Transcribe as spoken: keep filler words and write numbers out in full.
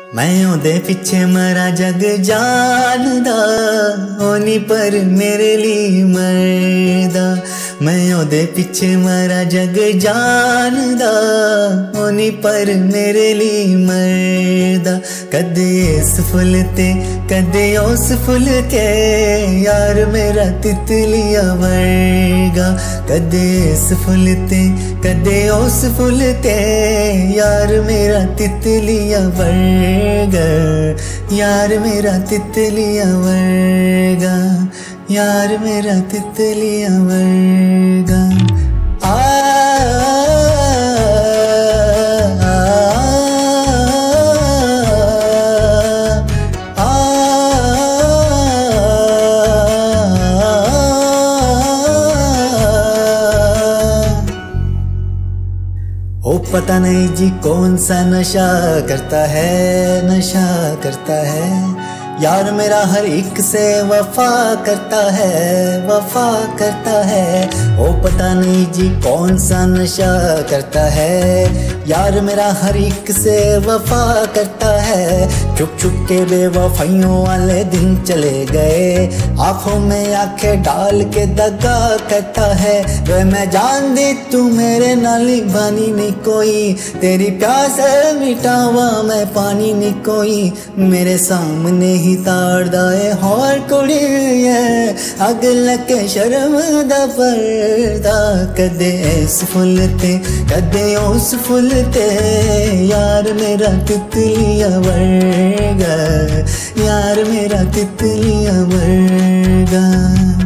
मैं ओदे पिछे मरा जग जानदा ओनी पर मेरे लिए मरदा। मैं ओदे पिछे मरा जग जानदा ओनी पर मेरे लिए मरदा। कदे इस फुल ते कदे उस फुल ते यार मेरा तितलिया वर्गा। कदे इस फुल ते कदे उस फुल ते यार मेरा तितलिया वर्गा। यार मेरा तितलिया वर्गा। यार मेरा तितलिया वर्गा। आ, आ, आ, आ, ओ पता नहीं जी कौन सा नशा करता है, नशा करता है। यार मेरा हर एक से वफा करता है, वफा करता है। ओ पता नहीं जी कौन सा नशा करता है। यार मेरा हर एक से वफा करता है। छुप छुप के बेवफाइयों वाले दिन चले गए। आंखों में आंखें डाल के दगा करता है। वे मैं जान दी तू मेरे नाली बानी नहीं कोई। तेरी प्यास मिटावा मैं पानी नहीं कोई। मेरे सामने ही ताड़दा है और कुड़ी है अग लगे शर्म दा पर्दा। कदे इस फुल ते कदे उस फुल ते यार मेरा तितलिया वर्गा। यार मेरा तितलिया वर्गा।